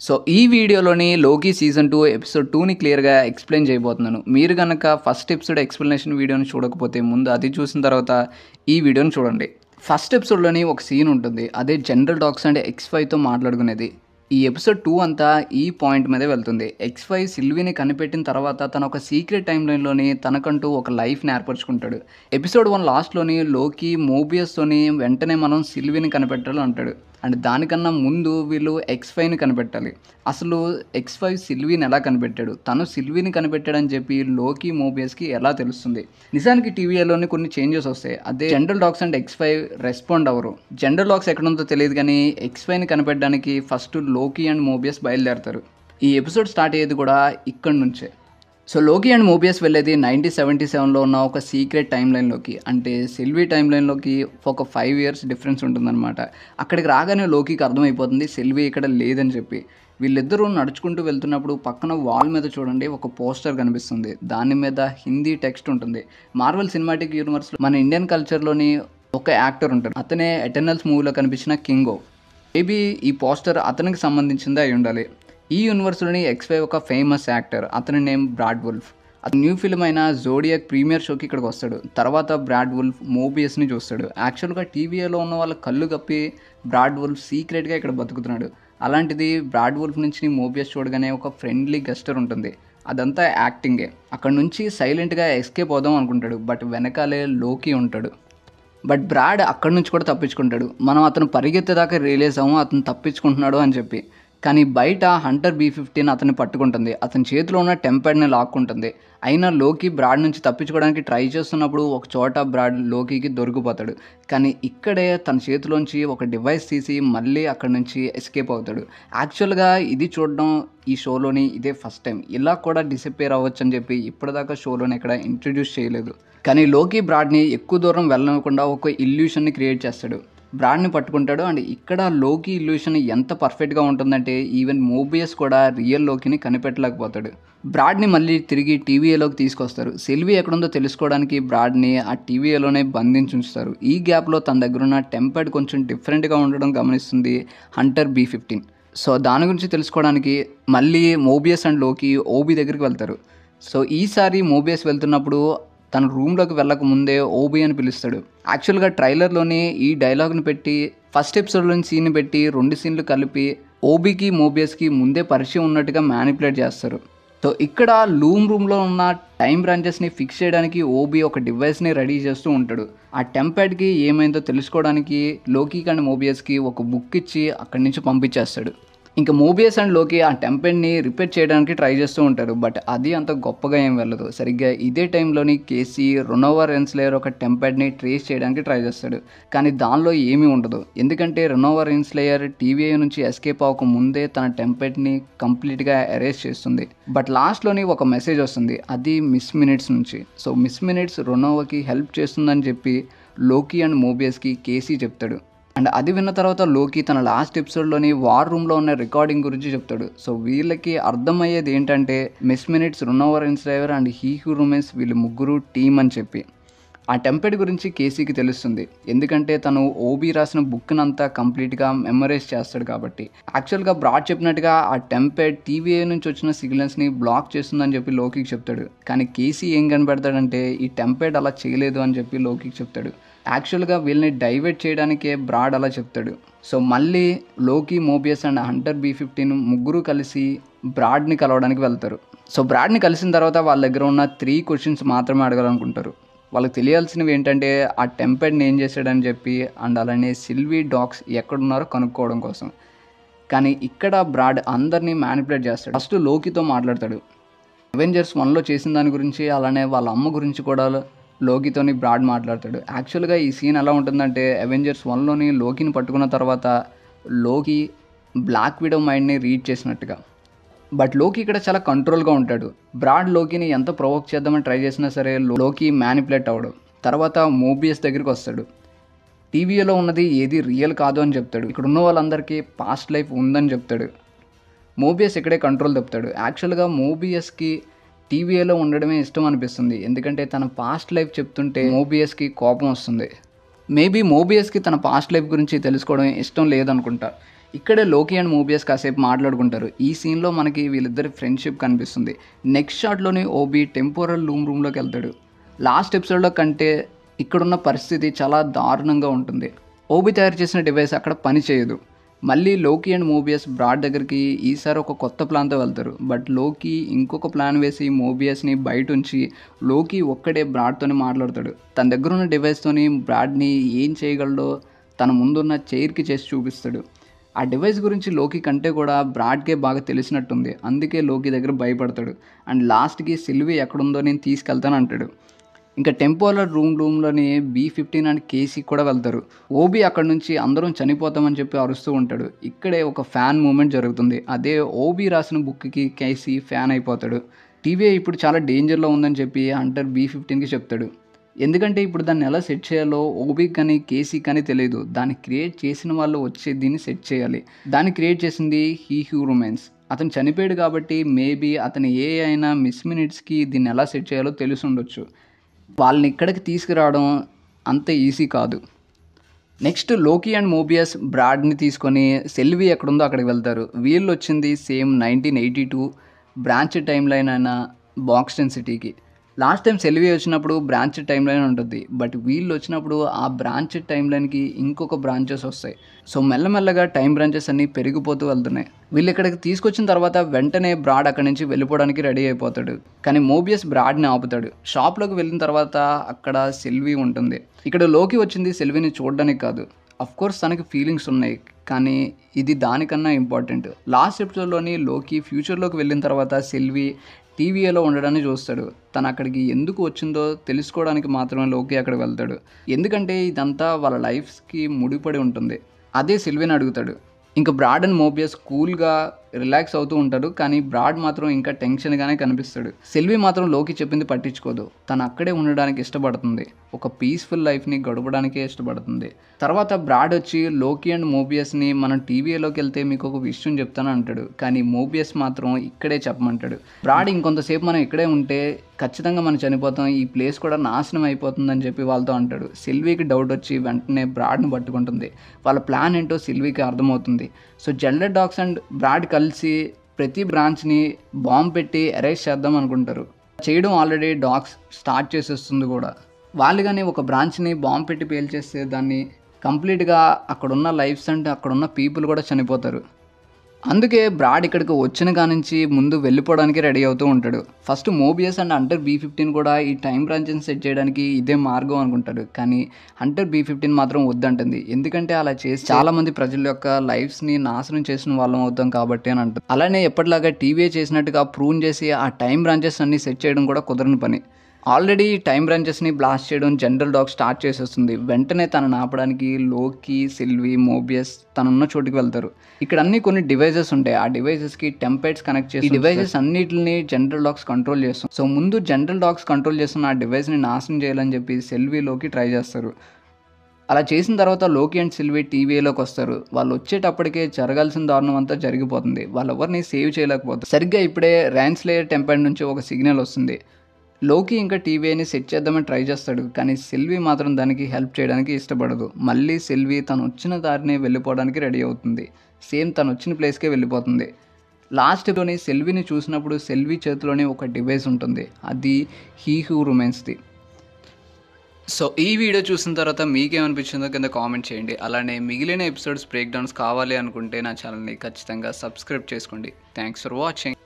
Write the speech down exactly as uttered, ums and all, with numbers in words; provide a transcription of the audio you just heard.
So ఈ వీడియోలోని లోకి సీజన్ టూ ఎపిసోడ్ టూని క్లియర్గా ఎక్స్ప్లెయిన్ చేయబోతున్నాను. మీరు కనుక ఫస్ట్ ఎపిసోడ్ ఎక్స్ప్లెనేషన్ వీడియోని చూడకపోతే ముందు అది చూసిన తర్వాత ఈ వీడియోని చూడండి. ఫస్ట్ ఎపిసోడ్లోని ఒక సీన్ ఉంటుంది, అదే జనరల్ డాక్స్ అండ్ ఎక్స్ ఫైవ్తో మాట్లాడుకునేది. ఈ ఎపిసోడ్ టూ అంతా ఈ పాయింట్ మీదే వెళ్తుంది. ఎక్స్ ఫైవ్ సిల్వీని కనిపెట్టిన తర్వాత తన ఒక సీక్రెట్ టైమ్ లైన్లోని తనకంటూ ఒక లైఫ్ని ఏర్పరచుకుంటాడు. ఎపిసోడ్ వన్ లాస్ట్లోని లోకి మోబియస్తోని వెంటనే మనం సిల్వీని కనిపెట్టాలి అంటాడు. అండ్ దానికన్నా ముందు వీళ్ళు ఎక్స్ ఫైవ్ని కనిపెట్టాలి. అసలు ఎక్స్ ఫైవ్ సిల్వీని ఎలా కనిపెట్టాడు, తను సిల్వీని కనిపెట్టాడని చెప్పి లోకి మోబియస్కి ఎలా తెలుస్తుంది? నిజానికి టీవీలోని కొన్ని చేంజెస్ వస్తాయి, అదే general Dox and X five respond అవ్వరు. జనరల్ డాక్స్ ఎక్కడ ఉందో తెలియదు కానీ ఎక్స్ ఫైవ్ని కనిపెట్టడానికి ఫస్ట్ లోకి అండ్ మోబియస్ బయలుదేరతారు. ఈ ఎపిసోడ్ స్టార్ట్ అయ్యేది కూడా ఇక్కడి నుంచే. సో లోకి అండ్ మోబియస్ వెళ్ళేది నైన్టీన్ సెవెంటీ సెవెన్లో ఉన్న ఒక సీక్రెట్ టైం లైన్లోకి, అంటే సిల్వీ టైం లైన్లోకి ఒక ఫైవ్ ఇయర్స్ డిఫరెన్స్ ఉంటుందన్నమాట. అక్కడికి రాగానే లోకికి అర్థమైపోతుంది సిల్వీ ఇక్కడ లేదని చెప్పి. వీళ్ళిద్దరూ నడుచుకుంటూ వెళ్తున్నప్పుడు పక్కన వాల్ మీద చూడండి ఒక పోస్టర్ కనిపిస్తుంది, దాని మీద హిందీ టెక్స్ట్ ఉంటుంది. మార్వెల్ సినిమాటిక్ యూనివర్స్లో మన ఇండియన్ కల్చర్లోని ఒక యాక్టర్ ఉంటారు, అతనే ఎటర్నల్స్ మూవీలో కనిపించిన కింగో. మేబీ ఈ పోస్టర్ అతనికి సంబంధించిందే అయి ఉండాలి. ఈ యూనివర్స్లోని ఎక్స్ ఫైవ్ ఒక ఫేమస్ యాక్టర్, అతని నేమ్ బ్రాడ్ వుల్ఫ్. అతను న్యూ ఫిల్మ్ అయిన జోడియాక్ ప్రీమియర్ షోకి ఇక్కడికి వస్తాడు. తర్వాత బ్రాడ్ వుల్ఫ్ మోబియస్ని చూస్తాడు. యాక్చువల్గా టీవీలో ఉన్న వాళ్ళ కళ్ళు కప్పి బ్రాడ్ వుల్ఫ్ సీక్రెట్గా ఇక్కడ బతుకుతున్నాడు. అలాంటిది బ్రాడ్ వుల్ఫ్ నుంచి మోబియస్ చూడగానే ఒక ఫ్రెండ్లీ గెస్టర్ ఉంటుంది, అదంతా యాక్టింగే. అక్కడ నుంచి సైలెంట్గా ఎస్కేప్ అవుదాం అనుకుంటాడు, బట్ వెనకాలే లోకి ఉంటాడు. బట్ బ్రాడ్ అక్కడి నుంచి కూడా తప్పించుకుంటాడు. మనం అతను పరిగెత్తేదాకా రియలైజ్ అవ్వము అతను తప్పించుకుంటున్నాడు అని చెప్పి. కానీ బయట హంటర్ బీ ఫిఫ్టీన్ అతన్ని పట్టుకుంటుంది, అతని చేతిలో ఉన్న టెంపెడ్ని లాక్కుంటుంది. అయినా లోకి బ్రాడ్ నుంచి తప్పించుకోవడానికి ట్రై చేస్తున్నప్పుడు ఒక చోట బ్రాడ్ లోకికి దొరికిపోతాడు. కానీ ఇక్కడే తన చేతిలోంచి ఒక డివైస్ తీసి మళ్ళీ అక్కడి నుంచి ఎస్కేప్ అవుతాడు. యాక్చువల్గా ఇది చూడడం ఈ షోలోని ఇదే ఫస్ట్ టైం. ఇలా కూడా డిసప్పేర్ అవ్వచ్చు అని చెప్పి ఇప్పటిదాకా షోలోని ఇక్కడ ఇంట్రడ్యూస్ చేయలేదు. కానీ లోకి బ్రాడ్ని ఎక్కువ దూరం వెళ్ళకుండా ఒక ఇల్యూషన్ని క్రియేట్ చేస్తాడు, బ్రాడ్ని పట్టుకుంటాడు. అండ్ ఇక్కడ లోకి ఇల్యూషన్ ఎంత పర్ఫెక్ట్గా ఉంటుందంటే ఈవెన్ మోబియస్ కూడా రియల్ లోకిని కనిపెట్టలేకపోతాడు. బ్రాడ్ని మళ్ళీ తిరిగి టీవీఏలోకి తీసుకొస్తారు. సిల్వీ ఎక్కడుందో తెలుసుకోవడానికి బ్రాడ్ని ఆ టీవీఏలోనే బంధించి ఉంచుతారు. ఈ గ్యాప్లో తన దగ్గర ఉన్న టెంపెడ్ కొంచెం డిఫరెంట్గా ఉండడం గమనిస్తుంది హంటర్ బీ ఫిఫ్టీన్. సో దాని గురించి తెలుసుకోవడానికి మళ్ళీ మోబియస్ అండ్ లోకి ఓబీ దగ్గరికి వెళ్తారు. సో ఈసారి మోబియస్ వెళ్తున్నప్పుడు తన రూమ్లోకి వెళ్ళక ముందే ఓబీ అని పిలుస్తాడు. యాక్చువల్గా ట్రైలర్లోని ఈ డైలాగ్ని పెట్టి ఫస్ట్ ఎపిసోడ్లోని సీన్ పెట్టి రెండు సీన్లు కలిపి ఓబీకి మోబియస్కి ముందే పరిచయం ఉన్నట్టుగా మ్యానిపులేట్ చేస్తారు. సో ఇక్కడ లూమ్ రూమ్లో ఉన్న టైం బ్రాంచెస్ని ఫిక్స్ చేయడానికి ఓబీ ఒక డివైస్ని రెడీ చేస్తూ ఉంటాడు. ఆ టెంపెడ్కి ఏమైందో తెలుసుకోవడానికి లోకి అండ్ మోబియస్కి ఒక బుక్ ఇచ్చి అక్కడి నుంచి పంపించేస్తాడు. ఇంకా మోబియస్ అండ్ లోకి ఆ టెంపెడ్ని రిపేర్ చేయడానికి ట్రై చేస్తూ ఉంటారు, బట్ అది అంత గొప్పగా ఏం వెళ్ళదు. సరిగ్గా ఇదే టైంలోని కేసీ రెనోవా రెన్స్లేయర్ ఒక టెంపెడ్ని ట్రేస్ చేయడానికి ట్రై చేస్తాడు, కానీ దానిలో ఏమీ ఉండదు. ఎందుకంటే రెనోవా రెన్స్లేయర్ టీవీ నుంచి ఎస్కేప్ అవ్వక ముందే తన టెంపెడ్ని కంప్లీట్గా ఎరేజ్ చేస్తుంది. బట్ లాస్ట్లోని ఒక మెసేజ్ వస్తుంది, అది మిస్ మినిట్స్ నుంచి. సో మిస్ మినిట్స్ రెనోవాకి హెల్ప్ చేస్తుందని చెప్పి లోకి అండ్ మోబియస్కి కేసీ చెప్తాడు. అండ్ అది విన్న తర్వాత లోకి తన లాస్ట్ ఎపిసోడ్లోని వార్ రూమ్లో ఉన్న రికార్డింగ్ గురించి చెప్తాడు. సో వీళ్ళకి అర్థమయ్యేది ఏంటంటే Miss Minutes, Ravonna Renslayer and He Who Remains వీళ్ళు ముగ్గురు టీమ్ అని చెప్పి. ఆ టెంపెడ్ గురించి కేసీకి తెలుస్తుంది, ఎందుకంటే తను ఓబీ రాసిన బుక్ని అంతా కంప్లీట్గా మెమరైజ్ చేస్తాడు కాబట్టి. యాక్చువల్గా బ్రాడ్ చెప్పినట్టుగా ఆ టెంపెడ్ టీవీఏ నుంచి వచ్చిన సిగ్నల్స్ని బ్లాక్ చేస్తుందని చెప్పి లోకికి చెప్తాడు. కానీ కేసీ ఏం కనిపెడతాడంటే ఈ టెంపెడ్ అలా చేయలేదు అని చెప్పి లోకికి చెప్తాడు. యాక్చువల్గా వీళ్ళని డైవర్ట్ చేయడానికే బ్రాడ్ అలా చెప్తాడు. సో మళ్ళీ Loki, Mobius and Hunter B fifteen ముగ్గురు కలిసి బ్రాడ్ని కలవడానికి వెళ్తారు. సో బ్రాడ్ని కలిసిన తర్వాత వాళ్ళ దగ్గర ఉన్న త్రీ క్వశ్చన్స్ మాత్రమే అడగాలనుకుంటారు. వాళ్ళకి తెలియాల్సినవి ఏంటంటే ఆ టెంపెడ్ని ఏం చేశాడని చెప్పి, అండ్ అలానే సిల్వీ డాగ్స్ ఎక్కడున్నారో కనుక్కోవడం కోసం. కానీ ఇక్కడ బ్రాడ్ అందరినీ మ్యానిపులేట్ చేస్తాడు. ఫస్ట్ లోకితో మాట్లాడతాడు, అవెంజర్స్ వన్లో చేసిన దాని గురించి, అలానే వాళ్ళ అమ్మ గురించి కూడా లోకితోని బ్రాడ్ మాట్లాడతాడు. యాక్చువల్గా ఈ సీన్ ఎలా ఉంటుందంటే అవెంజర్స్ వన్లోని లోకిని పట్టుకున్న తర్వాత లోకి బ్లాక్ విడో మైండ్ని రీడ్ చేసినట్టుగా. బట్ లోకి ఇక్కడ చాలా కంట్రోల్గా ఉంటాడు. బ్రాడ్ లోకిని ఎంత ప్రొవోక్ చేద్దామని ట్రై చేసినా సరే లోకి మ్యానిపులేట్ అవ్వడు. తర్వాత మోబియస్ దగ్గరికి వస్తాడు. టీవీలో ఉన్నది ఏది రియల్ కాదు అని చెప్తాడు, ఇక్కడ ఉన్న వాళ్ళందరికీ పాస్ట్ లైఫ్ ఉందని చెప్తాడు. మోబియస్ ఇక్కడే కంట్రోల్ తప్పుతాడు. యాక్చువల్గా మోబియస్కి టీవీలో ఉండడమే ఇష్టం అనిపిస్తుంది, ఎందుకంటే తన పాస్ట్ లైఫ్ చెప్తుంటే మోబియస్కి కోపం వస్తుంది. మేబీ మోబియస్కి తన పాస్ట్ లైఫ్ గురించి తెలుసుకోవడం ఇష్టం లేదనుకుంటా, ఇక్కడే లోకి అండ్ మోబియస్ కాసేపు మాట్లాడుకుంటారు. ఈ సీన్లో మనకి వీళ్ళిద్దరి ఫ్రెండ్షిప్ కనిపిస్తుంది. నెక్స్ట్ షాట్లోనే ఓబీ టెంపోరల్ రూమ్ రూమ్లోకి వెళ్తాడు. లాస్ట్ ఎపిసోడ్లో కంటే ఇక్కడున్న పరిస్థితి చాలా దారుణంగా ఉంటుంది. ఓబీ తయారు చేసిన డివైస్ అక్కడ పని చేయదు. మళ్ళీ లోకి అండ్ మోబియస్ బ్రాడ్ దగ్గరికి ఈసారి ఒక కొత్త ప్లాన్తో వెళ్తారు. బట్ లోకి ఇంకొక ప్లాన్ వేసి మోబియస్ని బయట ఉంచి లోకి ఒక్కడే బ్రాడ్తోనే మాట్లాడతాడు. తన దగ్గర ఉన్న డివైస్తోని బ్రాడ్ని ఏం చేయగలడో తన ముందున్న చైర్కి చేసి చూపిస్తాడు. ఆ డివైస్ గురించి లోకి కంటే కూడా బ్రాడ్కే బాగా తెలిసినట్టుంది. అందుకే లోకి దగ్గర భయపడతాడు. అండ్ లాస్ట్కి సిల్వీ ఎక్కడుందో నేను తీసుకెళ్తాను అంటాడు. ఇంకా టెంపోరల్ రూమ్ రూమ్లోని బీ ఫిఫ్టీన్ అండ్ కేసీ కూడా వెళ్తారు. ఓబీ అక్కడ నుంచి అందరం చనిపోతామని చెప్పి అరుస్తూ ఉంటాడు. ఇక్కడే ఒక ఫ్యాన్ మూమెంట్ జరుగుతుంది. అదే ఓబీ రాసిన బుక్కి కేసీ ఫ్యాన్ అయిపోతాడు. టీవీ ఇప్పుడు చాలా డేంజర్లో ఉందని చెప్పి హంటర్ బీ ఫిఫ్టీన్కి చెప్తాడు. ఎందుకంటే ఇప్పుడు దాన్ని ఎలా సెట్ చేయాలో ఓబీకి కానీ కేసీ కానీ తెలియదు. దాన్ని క్రియేట్ చేసిన వాళ్ళు వచ్చి దీన్ని సెట్ చేయాలి. దాన్ని క్రియేట్ చేసింది హీ హ్యూమన్స్. అతను చనిపోయాడు కాబట్టి మేబీ అతని ఏ అయినా మిస్ మినిట్స్కి దీన్ని ఎలా సెట్ చేయాలో తెలిసి ఉండొచ్చు. వాళ్ళని ఇక్కడికి తీసుకురావడం అంత ఈజీ కాదు. నెక్స్ట్ లోకి అండ్ మోబియస్ బ్రాడ్ని తీసుకొని సెల్వి ఎక్కడుందో అక్కడికి వెళ్తారు. వీళ్ళు వచ్చింది same nineteen eighty two branch time line అయిన బాక్స్టన్ సిటీకి. లాస్ట్ టైం సెల్వి వచ్చినప్పుడు బ్రాంచ్ టైమ్ లైన్ ఉంటుంది. బట్ వీళ్ళు వచ్చినప్పుడు ఆ బ్రాంచ్ టైమ్ లైన్కి ఇంకొక బ్రాంచెస్ వస్తాయి. సో మెల్లమెల్లగా టైం బ్రాంచెస్ అన్నీ పెరిగిపోతూ వెళ్తున్నాయి. వీళ్ళు ఇక్కడికి తీసుకొచ్చిన తర్వాత వెంటనే బ్రాడ్ అక్కడి నుంచి వెళ్ళిపోవడానికి రెడీ అయిపోతాడు. కానీ మోబియస్ బ్రాడ్ని ఆపుతాడు. షాప్లోకి వెళ్ళిన తర్వాత అక్కడ సెల్వి ఉంటుంది. ఇక్కడ లోకి వచ్చింది సెల్విని చూడడానికి కాదు. అఫ్కోర్స్ తనకి ఫీలింగ్స్ ఉన్నాయి, కానీ ఇది దానికన్నా ఇంపార్టెంట్. లాస్ట్ ఎపిసోడ్లోని లోకి ఫ్యూచర్లోకి వెళ్ళిన తర్వాత సెల్వి టీవీఏలో ఉండడాన్ని చూస్తాడు. తను అక్కడికి ఎందుకు వచ్చిందో తెలుసుకోవడానికి మాత్రమే లోకి అక్కడికి వెళ్తాడు. ఎందుకంటే ఇదంతా వాళ్ళ లైఫ్స్కి ముడిపడి ఉంటుంది. అదే సెల్విని అడుగుతాడు. ఇంకా బ్రాడ్ అండ్ మోబియస్ కూల్గా రిలాక్స్ అవుతూ ఉంటారు. కానీ బ్రాడ్ మాత్రం ఇంకా టెన్షన్గానే కనిపిస్తాడు. సెల్వి మాత్రం లోకి చెప్పింది పట్టించుకోదు. తను అక్కడే ఉండడానికి ఇష్టపడుతుంది. ఒక పీస్ఫుల్ లైఫ్ని గడపడానికే ఇష్టపడుతుంది. తర్వాత బ్రాడ్ వచ్చి లోకి అండ్ మోబియస్ని మనం టీవీలోకి వెళ్తే మీకు ఒక విషయం చెప్తాను అంటాడు. కానీ మోబియస్ మాత్రం ఇక్కడే చెప్పమంటాడు. బ్రాడ్ ఇంకొంతసేపు మనం ఇక్కడే ఉంటే ఖచ్చితంగా మనం చనిపోతాం, ఈ ప్లేస్ కూడా నాశనం అయిపోతుందని చెప్పి వాళ్ళతో అంటాడు. సిల్వీకి డౌట్ వచ్చి వెంటనే బ్రాడ్ని పట్టుకుంటుంది. వాళ్ళ ప్లాన్ ఏంటో సిల్వీకి అర్థమవుతుంది. సో జెల్లెడ్ డాగ్స్ అండ్ బ్రాడ్ కలిసి ప్రతి బ్రాంచ్ని బాంబ్ పెట్టి అరెస్ట్ చేద్దాం అనుకుంటారు. చేయడం ఆల్రెడీ డాగ్స్ స్టార్ట్ చేసేస్తుంది కూడా. వాళ్ళు కానీ ఒక బ్రాంచ్ని బాంబ్ పెట్టి పేల్చేస్తే దాన్ని కంప్లీట్గా అక్కడున్న లైఫ్స్ అండ్ అక్కడున్న పీపుల్ కూడా చనిపోతారు. అందుకే బ్రాడ్ ఇక్కడికి వచ్చిన కానించి ముందు వెళ్ళిపోవడానికి రెడీ అవుతూ ఉంటాడు. First Mobius and Hunter B fifteen కూడా ఈ టైం బ్రాంచెస్ సెట్ చేయడానికి ఇదే మార్గం అనుకుంటాడు. కానీ హంటర్ బీ ఫిఫ్టీన్ మాత్రం వద్దంటుంది. ఎందుకంటే అలా చేసి చాలా మంది ప్రజల యొక్క లైఫ్స్ని నాశనం చేసిన వాళ్ళం అవుతాం కాబట్టి అని అంటుంది. అలానే ఎప్పటిలాగా టీవీ చేసినట్టుగా ప్రూవ్ చేసి ఆ టైం బ్రాంచెస్ అన్ని సెట్ చేయడం కూడా కుదరని పని. ఆల్రెడీ టైం బ్రాంచెస్ని బ్లాస్ట్ చేయడం జనరల్ డాగ్ స్టార్ట్ చేసేస్తుంది. వెంటనే తనని ఆపడానికి లోకి, సిల్వి, మోబియస్ తనున్న చోటుకి వెళ్తారు. ఇక్కడ అన్ని కొన్ని డివైజెస్ ఉంటాయి. ఆ డివైజెస్కి టెంప్లెట్స్ కనెక్ట్ చేసి ఈ డివైజెస్ అన్నిటిని జనరల్ డాగ్స్ కంట్రోల్ చేస్తాం. సో ముందు జనరల్ డాగ్స్ కంట్రోల్ చేస్తున్న ఆ డివైస్ని నాశనం చేయాలని చెప్పి సెల్వీలోకి ట్రై చేస్తారు. అలా చేసిన తర్వాత లోకి అండ్ సిల్వి టీవీలోకి వస్తారు. వాళ్ళు వచ్చేటప్పటికే జరగాల్సిన దారుణం అంతా జరిగిపోతుంది. వాళ్ళు ఎవరిని సేవ్ చేయలేకపోతారు. సరిగ్గా ఇప్పుడే ర్యాన్స్లేయర్ టెంపెడ్ నుంచి ఒక సిగ్నల్ వస్తుంది. లోకి ఇంకా టీవీని సెట్ చేద్దామని ట్రై చేస్తాడు. కానీ సెల్వి మాత్రం దానికి హెల్ప్ చేయడానికి ఇష్టపడదు. మళ్ళీ సెల్వి తను వచ్చిన దారినే వెళ్ళిపోవడానికి రెడీ అవుతుంది. సేమ్ తను వచ్చిన ప్లేస్కే వెళ్ళిపోతుంది. లాస్ట్లోని సెల్విని చూసినప్పుడు సెల్వి చేతిలోనే ఒక డివైస్ ఉంటుంది. అది హీ హూ రిమైన్స్ది. సో ఈ వీడియో చూసిన తర్వాత మీకేమనిపించిందో కింద కామెంట్ చేయండి. అలానే మిగిలిన ఎపిసోడ్స్ బ్రేక్ డౌన్స్ కావాలి అనుకుంటే నా ఛానల్ని ఖచ్చితంగా సబ్స్క్రైబ్ చేసుకోండి. Thanks for watching.